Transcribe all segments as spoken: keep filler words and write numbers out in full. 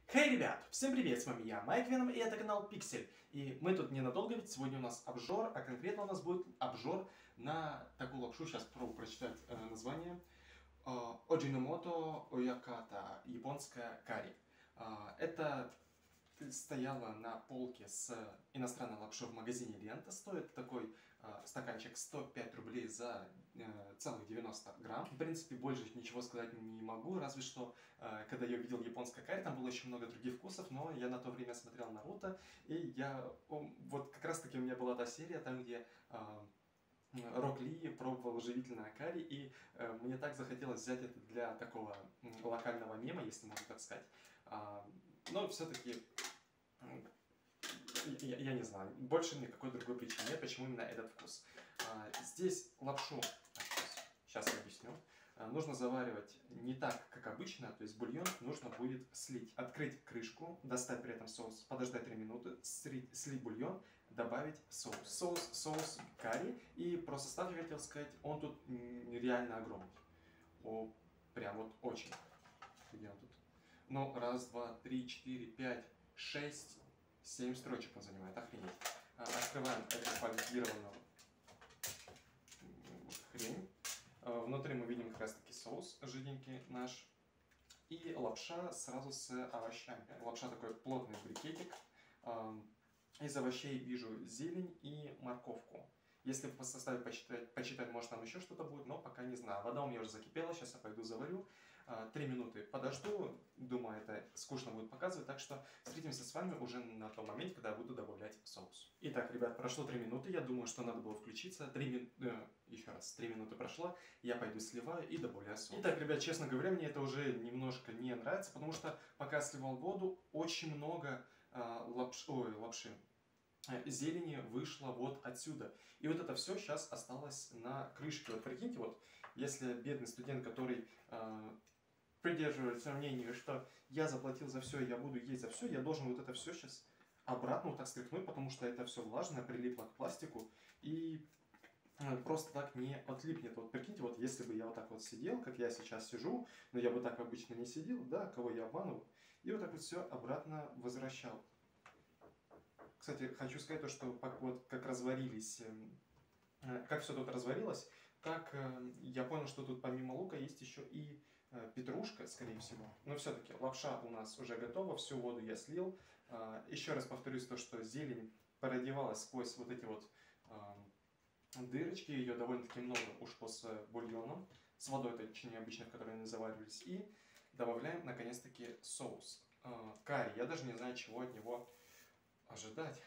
Хей, ребят! Всем привет! С вами я, Майк Веном, и это канал Pixel. И мы тут ненадолго, ведь сегодня у нас обжор, а конкретно у нас будет обжор на такую лапшу. Сейчас попробую прочитать э, название. Э, Оджиномото Ояката, японская карри. Э, это стояла на полке с иностранной лапшой в магазине Лента. Стоит такой э, стаканчик сто пять рублей за э, целых девяносто грамм. В принципе, больше ничего сказать не могу, разве что, э, когда я увидел японская карри, там было очень много других вкусов, но я на то время смотрел Наруто, и я... Вот как раз таки у меня была та серия, там, где... Э, Рок Ли пробовал живительное карри, и э, мне так захотелось взять это для такого м, локального мема, если можно так сказать. А, но все-таки, я, я не знаю, больше никакой другой причины нет, почему именно этот вкус. А, здесь лапшу, сейчас я объясню, а, нужно заваривать не так, как обычно, то есть бульон нужно будет слить. Открыть крышку, достать при этом соус, подождать три минуты, слить, слить бульон, добавить соус. Соус, соус карри, и про состав я хотел сказать, он тут реально огромный. О, прям вот очень. Где он тут? Ну, раз, два, три, четыре, пять, шесть, семь строчек он занимает, охренеть. А, открываем эту фольгированную хрень. А, внутри мы видим как раз таки соус жиденький наш. И лапша сразу с овощами. Лапша такой плотный брикетик. Из овощей вижу зелень и морковку. Если по составе почитать, почитать, может там еще что-то будет, но пока не знаю. Вода у меня уже закипела, сейчас я пойду заварю. Три минуты подожду, думаю, это скучно будет показывать, так что встретимся с вами уже на том моменте, когда я буду добавлять соус. Итак, ребят, прошло три минуты, я думаю, что надо было включиться. три мин... э, еще раз, три минуты прошло, я пойду сливаю и добавляю соус. Итак, ребят, честно говоря, мне это уже немножко не нравится, потому что пока сливал воду, очень много э, лапш... Ой, лапши. Зелени вышло вот отсюда. И вот это все сейчас осталось на крышке. Вот прикиньте, вот если бедный студент, который э, придерживается мнению, что я заплатил за все, я буду есть за все, я должен вот это все сейчас обратно вот так стряхнуть, потому что это все влажное, прилипло к пластику и э, просто так не отлипнет. Вот прикиньте, вот если бы я вот так вот сидел, как я сейчас сижу, но я бы так обычно не сидел, да, кого я обманываю, и вот так вот все обратно возвращал. Кстати, хочу сказать то, что вот как разварились, как все тут разварилось, так я понял, что тут помимо лука есть еще и петрушка, скорее всего. Но все-таки лапша у нас уже готова, всю воду я слил. Еще раз повторюсь то, что зелень продевалась сквозь вот эти вот дырочки, ее довольно-таки много ушло с бульоном, с водой, точнее обычно, в которой они заваривались. И добавляем наконец-таки соус. Карри, я даже не знаю, чего от него ожидать.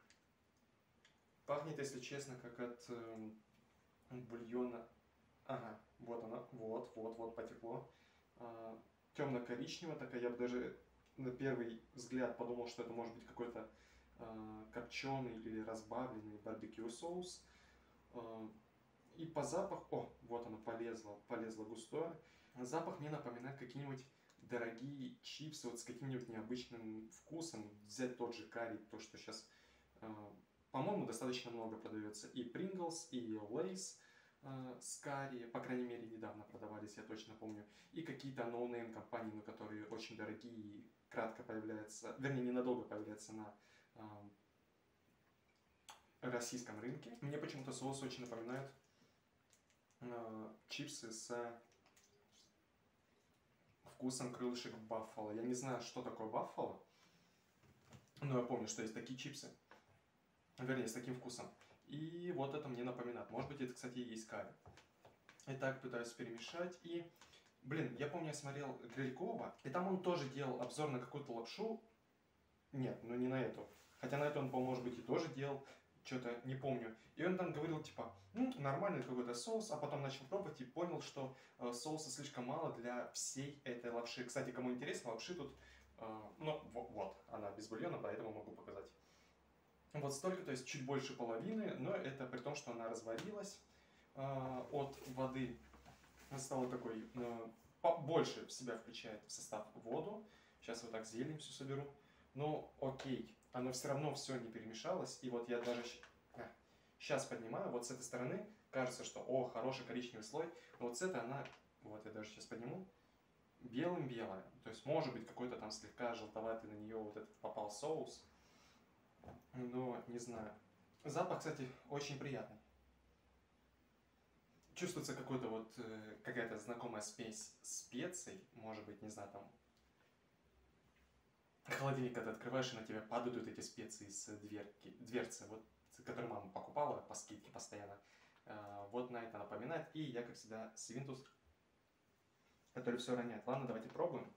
Пахнет, если честно, как от э, бульона. Ага, вот она, вот, вот, вот потекло. А, темно-коричневая такая, я бы даже на первый взгляд подумал, что это может быть какой-то а, копченый или разбавленный барбекю соус. А, и по запаху, о, вот оно полезло, полезло густое. Запах мне напоминает какие-нибудь дорогие чипсы вот с каким-нибудь необычным вкусом. Взять тот же карри, то, что сейчас, э, по-моему, достаточно много продается. И Pringles, и Lay's э, с карри, по крайней мере, недавно продавались, я точно помню. И какие-то ноунейм компании, но которые очень дорогие и кратко появляются, вернее, ненадолго появляются на э, российском рынке. Мне почему-то соус очень напоминает э, чипсы с вкусом крылышек баффало. Я не знаю, что такое баффало, но я помню, что есть такие чипсы. Вернее, с таким вкусом. И вот это мне напоминает. Может быть, это, кстати, и есть карри. Итак, пытаюсь перемешать. И, блин, я помню, я смотрел Грилькова, и там он тоже делал обзор на какую-то лапшу. Нет, ну не на эту. Хотя на эту он, может быть, и тоже делал. Что-то не помню. И он там говорил, типа, ну, нормальный какой-то соус, а потом начал пробовать и понял, что э, соуса слишком мало для всей этой лапши. Кстати, кому интересно, лапши тут, э, ну, вот, вот, она без бульона, поэтому могу показать. Вот столько, то есть чуть больше половины, но это при том, что она разварилась э, от воды. Стала такой, э, больше в себя включает в состав воду. Сейчас вот так зелень все соберу. Ну, окей, оно все равно все не перемешалось, и вот я даже а, сейчас поднимаю, вот с этой стороны кажется, что, о, хороший коричневый слой, но вот с этой она, вот я даже сейчас подниму, белым-белая. То есть, может быть, какой-то там слегка желтоватый на нее вот этот попал соус. Но не знаю. Запах, кстати, очень приятный. Чувствуется какой-то вот, э, какая-то знакомая смесь специй. Может быть, не знаю, там холодильник, когда ты открываешь, и на тебя падают вот эти специи с дверки, дверцы, вот, которые мама покупала по скидке постоянно. Э, вот на это напоминает. И я, как всегда, свинтус, который все роняет. Ладно, давайте пробуем.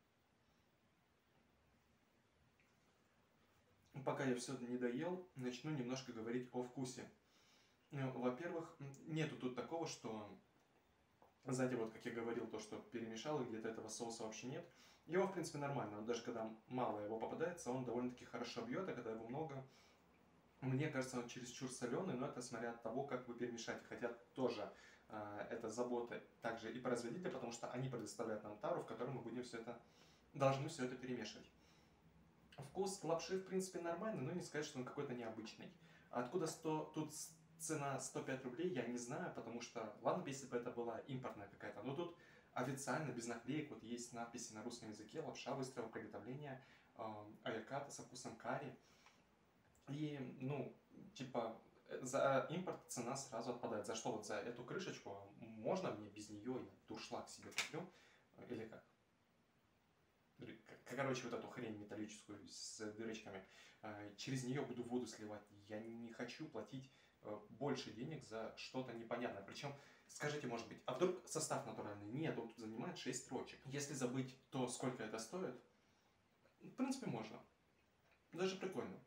Пока я все не доел, начну немножко говорить о вкусе. Во-первых, нету тут такого, что, знаете, вот как я говорил, то, что перемешал, и где-то этого соуса вообще нет. Его, в принципе, нормально. Даже когда мало его попадается, он довольно-таки хорошо бьет, а когда его много, мне кажется, он чересчур соленый, но это смотря от того, как вы перемешаете. Хотя тоже э, это забота также и производителя, потому что они предоставляют нам тару, в которой мы будем все это, должны все это перемешивать. Вкус лапши, в принципе, нормальный, но не сказать, что он какой-то необычный. Откуда сто, тут цена сто пять рублей, я не знаю, потому что, ладно бы, если бы это была импортная какая-то, но тут официально, без наклеек, вот есть надписи на русском языке: лапша быстрого приготовления, э, авокадо со вкусом карри. И, ну, типа, за импорт цена сразу отпадает. За что? Вот за эту крышечку можно мне без нее, я дуршлаг себе куплю, или как? Короче, вот эту хрень металлическую с дырочками, через нее буду воду сливать. Я не хочу платить больше денег за что-то непонятное. Причем, скажите, может быть, а вдруг состав натуральный? Нет, он тут занимает шесть строчек. Если забыть то, сколько это стоит, в принципе, можно. Даже прикольно.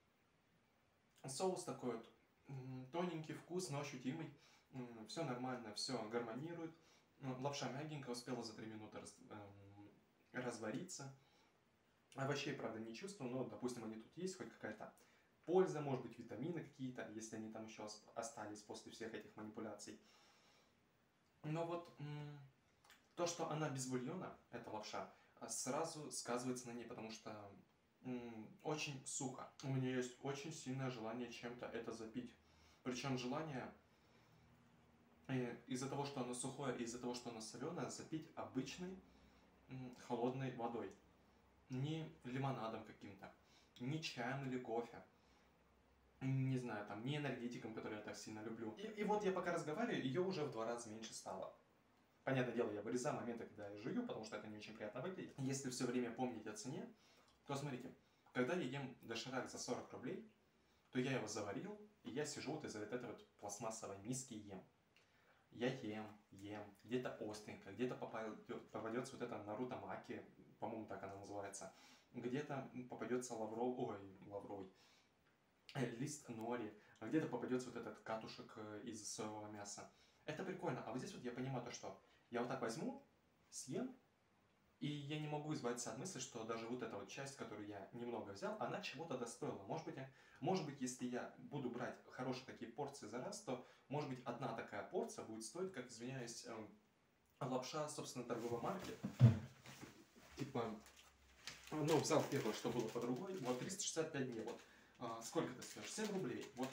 Соус такой вот тоненький, вкусно, ощутимый. Все нормально, все гармонирует. Лапша мягенькая, успела за три минуты раз, эм, развариться. Овощей, правда, не чувствую, но, допустим, они тут есть, хоть какая-то польза, может быть, витамины какие-то, если они там еще остались после всех этих манипуляций. Но вот то, что она без бульона, эта лапша, сразу сказывается на ней, потому что очень сухо. У меня есть очень сильное желание чем-то это запить. Причем желание из-за того, что оно сухое, и из-за того, что оно соленое, запить обычной холодной водой. Не лимонадом каким-то, не чаем или кофе, не знаю, там, не энергетиком, который я так сильно люблю. И, и вот я пока разговариваю, ее уже в два раза меньше стало. Понятное дело, я вырезаю моменты, когда я жую, потому что это не очень приятно выглядит. Если все время помнить о цене, то смотрите, когда я ем доширак за сорок рублей, то я его заварил, и я сижу вот из-за вот этой вот пластмассовой миски и ем. Я ем, ем, где-то остренько, где-то попадется вот эта Наруто Маки, по-моему, так она называется, где-то попадется лавров, ой, лавровый, лист нори, а где-то попадется вот этот катушек из соевого мяса. Это прикольно. А вот здесь вот я понимаю то, что я вот так возьму, съем, и я не могу избавиться от мысли, что даже вот эта вот часть, которую я немного взял, она чего-то достоила. Может быть, может быть, если я буду брать хорошие такие порции за раз, то, может быть, одна такая порция будет стоить, как, извиняюсь, лапша, собственно, торговой марки. Типа, ну, взял первое, что было по другой, вот триста шестьдесят пять дней, вот. А, сколько ты скажешь? семь рублей, вот.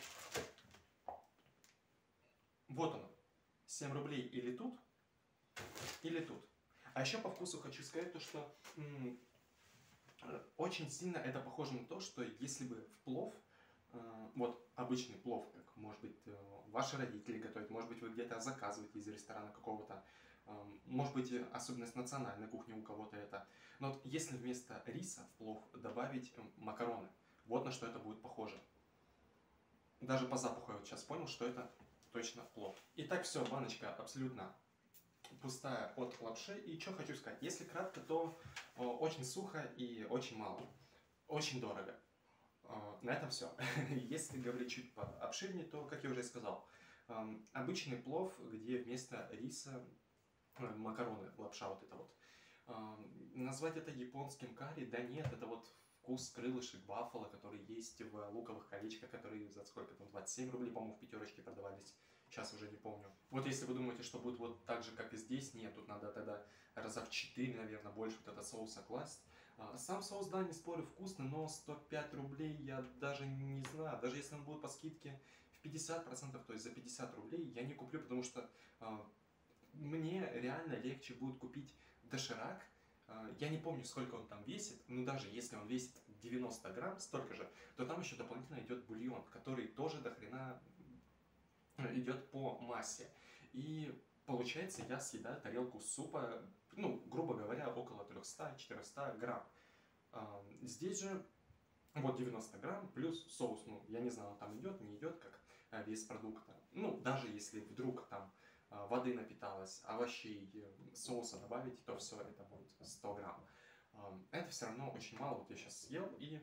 Вот оно. семь рублей или тут, или тут. А еще по вкусу хочу сказать то, что м- очень сильно это похоже на то, что если бы в плов, э- вот обычный плов, как, может быть, э- ваши родители готовят, может быть, вы где-то заказываете из ресторана какого-то, э- может быть, особенность национальной кухни у кого-то это. Но вот если вместо риса в плов добавить э- макароны, вот на что это будет похоже. Даже по запаху я вот сейчас понял, что это точно плов. Итак, все, баночка абсолютно пустая от лапши. И что хочу сказать. Если кратко, то о, очень сухо и очень мало. Очень дорого. О, на этом все. Если говорить чуть пообширнее, то, как я уже сказал, э, обычный плов, где вместо риса э, макароны, лапша вот это вот. Э, назвать это японским карри? Да нет, это вот вкус крылышек баффало, которые есть в луковых колечках, которые за сколько там, двадцать семь рублей, по-моему, в пятерочке продавались. Сейчас уже не помню. Вот если вы думаете, что будет вот так же, как и здесь, нет, тут надо тогда раза в четыре, наверное, больше вот этого соуса класть. Сам соус, да, не спорю, вкусный, но сто пять рублей я даже не знаю. Даже если он будет по скидке в пятьдесят процентов, то есть за пятьдесят рублей, я не куплю, потому что э, мне реально легче будет купить доширак, э, я не помню, сколько он там весит, но даже если он весит девяносто грамм, столько же, то там еще дополнительно идет бульон, который тоже до хрена идет по массе. И получается, я съедаю тарелку супа, ну, грубо говоря, около триста-четыреста грамм. Здесь же вот девяносто грамм плюс соус, ну, я не знаю, он там идет, не идет, как вес продукта. Ну, даже если вдруг там воды напиталось, овощей, соуса добавить, то все это будет сто грамм. Это все равно очень мало, вот я сейчас съел и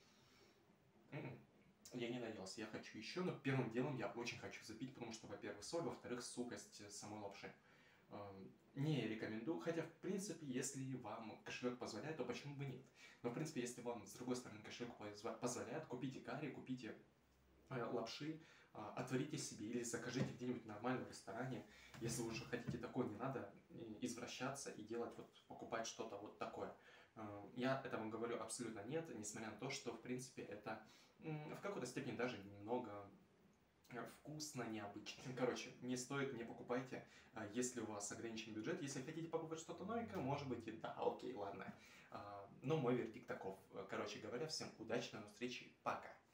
я не наелся, я хочу еще, но первым делом я очень хочу запить, потому что, во-первых, соль, во-вторых, сухость самой лапши. Не рекомендую, хотя, в принципе, если вам кошелек позволяет, то почему бы нет? Но, в принципе, если вам, с другой стороны, кошелек позволяет, купите карри, купите лапши, отварите себе или закажите где-нибудь в нормальном ресторане. Если вы уже хотите такое, не надо извращаться и делать, вот, покупать что-то вот такое. Я этому говорю абсолютно нет, несмотря на то, что, в принципе, это в какой-то степени даже немного вкусно, необычно. Короче, не стоит, не покупайте, если у вас ограничен бюджет. Если хотите попробовать что-то новенькое, может быть и да, окей, ладно. Но мой вердикт таков. Короче говоря, всем удачи, до встречи, пока.